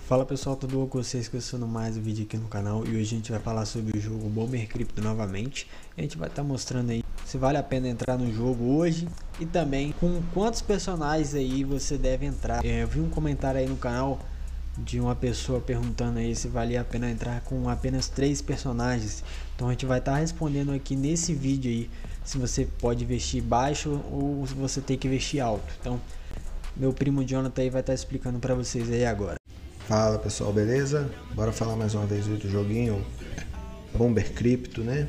Fala pessoal, tudo bom com vocês? Começando mais um vídeo aqui no canal e hoje a gente vai falar sobre o jogo Bomber Crypto novamente. A gente vai estar mostrando aí se vale a pena entrar no jogo hoje e também com quantos personagens aí você deve entrar. Eu vi um comentário aí no canal de uma pessoa perguntando aí se valia a pena entrar com apenas 3 personagens. Então a gente vai estar respondendo aqui nesse vídeo aí se você pode investir baixo ou se você tem que investir alto. Então meu primo Jonathan aí vai estar explicando para vocês aí agora. Fala pessoal, beleza? Bora falar mais uma vez do joguinho Bomber Crypto, né?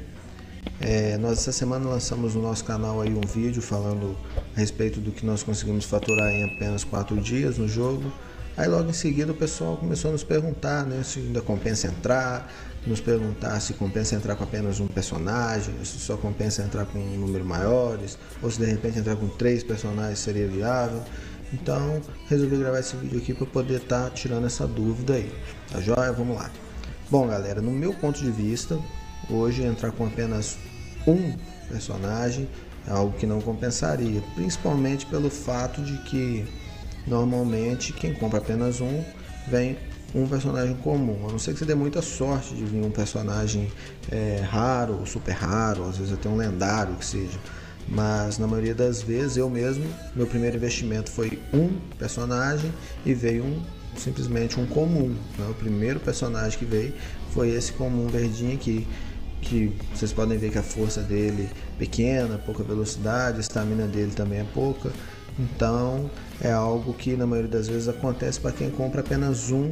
Nós essa semana lançamos no nosso canal aí um vídeo falando a respeito do que nós conseguimos faturar em apenas 4 dias no jogo. Aí logo em seguida o pessoal começou a nos perguntar, né, se ainda compensa entrar, nos perguntar se compensa entrar com apenas um personagem, se só compensa entrar com um número maiores, ou se de repente entrar com 3 personagens seria viável. Então resolvi gravar esse vídeo aqui para poder estar tirando essa dúvida aí, tá joia? Vamos lá. Bom galera, no meu ponto de vista, hoje entrar com apenas um personagem é algo que não compensaria, principalmente pelo fato de que normalmente quem compra apenas um, vem um personagem comum, a não ser que você dê muita sorte de vir um personagem raro, ou super raro, às vezes até um lendário que seja. Mas na maioria das vezes eu mesmo, meu primeiro investimento foi um personagem e veio simplesmente um comum, né? O primeiro personagem que veio foi esse comum verdinho aqui, que vocês podem ver que a força dele é pequena, pouca velocidade, a estamina dele também é pouca. Então é algo que na maioria das vezes acontece para quem compra apenas um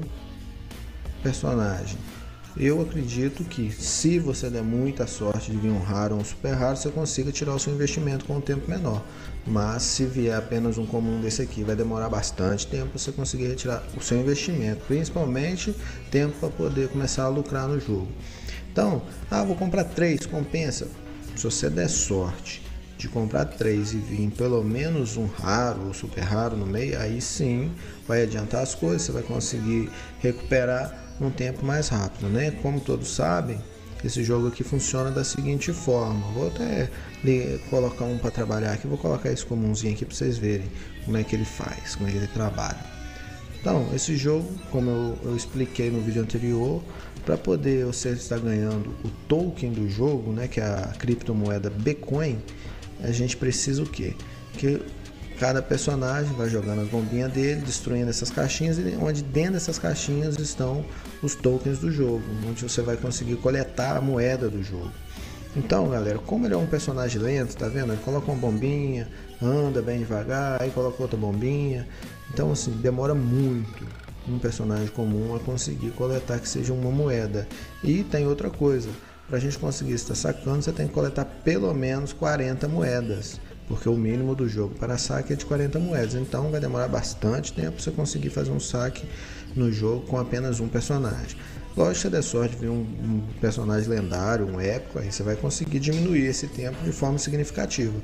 personagem. Eu acredito que se você der muita sorte de vir um raro ou um super raro, você consiga tirar o seu investimento com um tempo menor. Mas se vier apenas um comum desse aqui, vai demorar bastante tempo para você conseguir retirar o seu investimento, principalmente tempo para poder começar a lucrar no jogo. Então, vou comprar 3, compensa. Se você der sorte de comprar 3 e vir pelo menos um raro ou super raro no meio, aí sim vai adiantar as coisas, você vai conseguir recuperar num tempo mais rápido, né? Como todos sabem, esse jogo aqui funciona da seguinte forma. Vou até colocar um para trabalhar aqui, vou colocar esse comumzinho aqui para vocês verem como é que ele faz, como é que ele trabalha. Então, esse jogo, como eu expliquei no vídeo anterior, para poder você estar ganhando o token do jogo, né, que é a criptomoeda Bitcoin, a gente precisa o quê? Que cada personagem vai jogando as bombinhas dele, destruindo essas caixinhas, onde dentro dessas caixinhas estão os tokens do jogo, onde você vai conseguir coletar a moeda do jogo. Então galera, como ele é um personagem lento, tá vendo? Ele coloca uma bombinha, anda bem devagar, aí coloca outra bombinha. Então assim, demora muito um personagem comum a conseguir coletar que seja uma moeda. E tem outra coisa, para a gente conseguir estar sacando, você tem que coletar pelo menos 40 moedas. Porque o mínimo do jogo para saque é de 40 moedas, então vai demorar bastante tempo para você conseguir fazer um saque no jogo com apenas um personagem. Lógico que você der sorte de vir um personagem lendário, um épico, aí você vai conseguir diminuir esse tempo de forma significativa,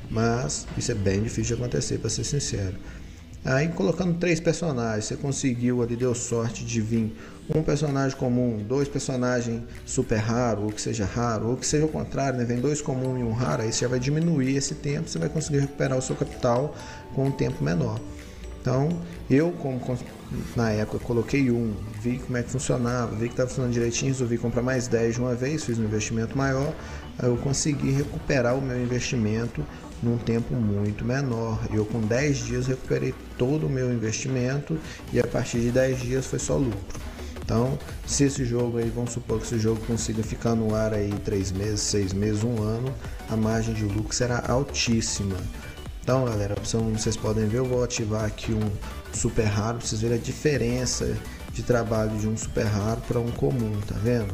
mas isso é bem difícil de acontecer, para ser sincero. Aí colocando 3 personagens, você conseguiu ali, deu sorte de vir um personagem comum, 2 personagens super raro, ou que seja o contrário, né? Vem 2 comuns e um raro, aí você já vai diminuir esse tempo, você vai conseguir recuperar o seu capital com um tempo menor. Então, eu como na época coloquei vi como é que funcionava, vi que estava funcionando direitinho, resolvi comprar mais 10 de uma vez, fiz um investimento maior, aí eu consegui recuperar o meu investimento num tempo muito menor. Eu com 10 dias recuperei todo o meu investimento e a partir de 10 dias foi só lucro. Então, se esse jogo aí, vamos supor que esse jogo consiga ficar no ar aí 3 meses, 6 meses, 1 ano, a margem de lucro será altíssima. Então galera, como vocês podem ver, eu vou ativar aqui um super raro para vocês verem a diferença de trabalho de um super raro para um comum, tá vendo?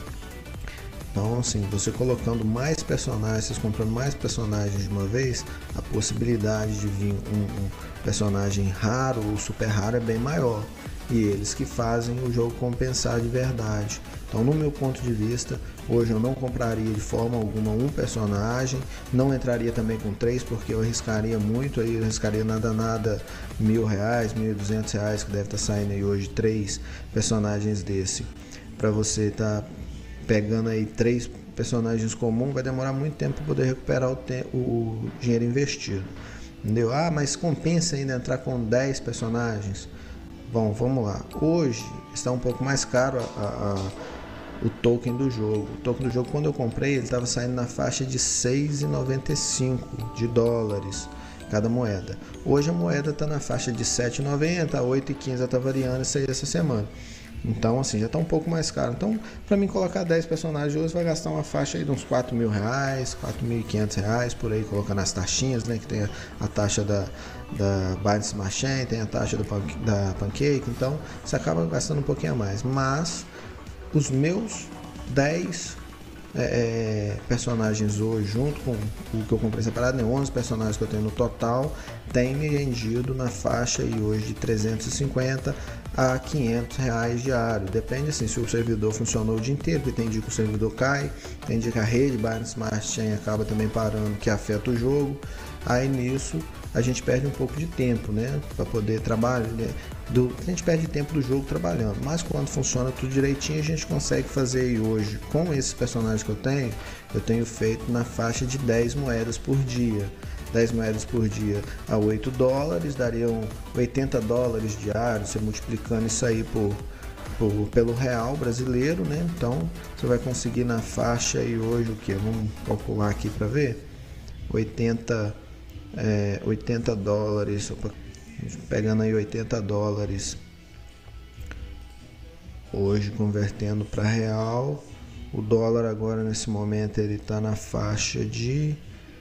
Então assim, você colocando mais personagens, vocês comprando mais personagens de uma vez, a possibilidade de vir um personagem raro ou super raro é bem maior. E eles que fazem o jogo compensar de verdade. Então no meu ponto de vista, hoje eu não compraria de forma alguma um personagem, não entraria também com 3 porque eu arriscaria muito, aí eu arriscaria nada R$1.000, R$1.200 que deve estar saindo aí hoje 3 personagens desse. Para você estar pegando aí 3 personagens comuns, vai demorar muito tempo para poder recuperar o dinheiro investido. Entendeu? Mas compensa ainda entrar com 10 personagens. Bom, vamos lá. Hoje está um pouco mais caro o token do jogo. O token do jogo, quando eu comprei, ele estava saindo na faixa de 6,95 de dólares cada moeda. Hoje a moeda está na faixa de 7,90 a 8,15, está variando isso aí essa semana. Então, assim, já está um pouco mais caro. Então, para mim colocar 10 personagens hoje, vai gastar uma faixa aí de uns R$4.000, R$4.500, por aí, colocando as taxinhas, né? Que tem a taxa da Binance Smart Chain, tem a taxa da Pancake. Então, você acaba gastando um pouquinho a mais. Mas, os meus 10 personagens hoje, junto com o que eu comprei separado, né, 11 personagens que eu tenho no total, tem me rendido na faixa aí hoje de 350 a R$500 diário. Depende assim, se o servidor funcionou o dia inteiro, porque tem dia que o servidor cai, tem dia que a rede Binance Smart Chain acaba também parando, que afeta o jogo. Aí nisso a gente perde um pouco de tempo, né, para poder trabalhar, né? A gente perde tempo do jogo trabalhando, mas quando funciona tudo direitinho, a gente consegue fazer aí hoje. Com esses personagens que eu tenho feito na faixa de 10 moedas por dia. 10 moedas por dia a $8, dariam $80 diários, você multiplicando isso aí pelo real brasileiro, né? Então você vai conseguir na faixa aí hoje o que? Vamos calcular aqui para ver. $80, pegando aí $80 hoje, convertendo para real. O dólar agora nesse momento ele está na faixa de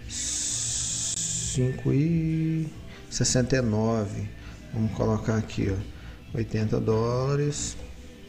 5,69. Vamos colocar aqui, ó, $80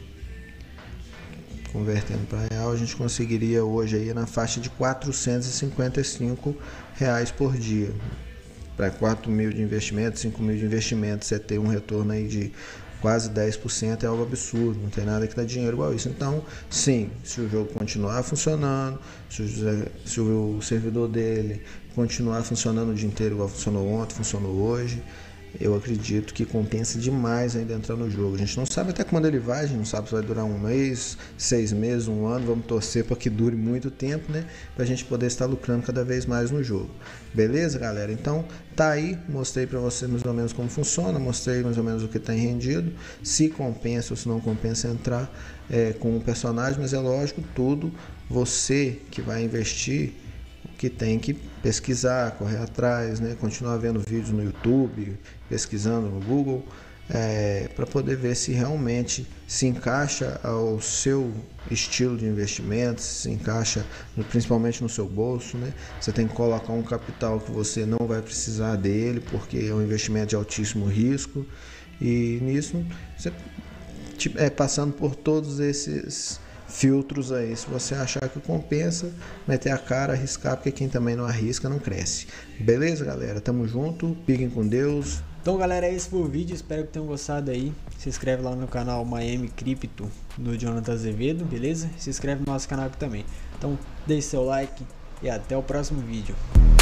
convertendo para real, a gente conseguiria hoje aí na faixa de R$455 por dia. Para 4.000 de investimento, 5.000 de investimento, você ter um retorno aí de quase 10% é algo absurdo, não tem nada que dá dinheiro igual isso. Então, sim, se o jogo continuar funcionando, se o servidor dele continuar funcionando o dia inteiro igual funcionou ontem, funcionou hoje, eu acredito que compensa demais ainda entrar no jogo. A gente não sabe até quando ele vai, a gente não sabe se vai durar um mês, 6 meses, um ano. Vamos torcer para que dure muito tempo, né? Para a gente poder estar lucrando cada vez mais no jogo. Beleza, galera? Então, tá aí. Mostrei para vocês mais ou menos como funciona, mostrei mais ou menos o que tem rendido, se compensa ou se não compensa entrar com o personagem, mas é lógico, tudo você que vai investir, que tem que pesquisar, correr atrás, né? Continuar vendo vídeos no YouTube, pesquisando no Google, para poder ver se realmente se encaixa ao seu estilo de investimento, se encaixa principalmente no seu bolso, né? Você tem que colocar um capital que você não vai precisar dele, porque é um investimento de altíssimo risco, e nisso você passando por todos esses filtros aí. Se você achar que compensa, meter a cara, arriscar, porque quem também não arrisca não cresce. Beleza, galera? Tamo junto, fiquem com Deus. Então, galera, esse foi o vídeo, espero que tenham gostado aí. Se inscreve lá no canal Miami Crypto do Jonathan Azevedo, beleza? Se inscreve no nosso canal aqui também. Então, deixe seu like e até o próximo vídeo.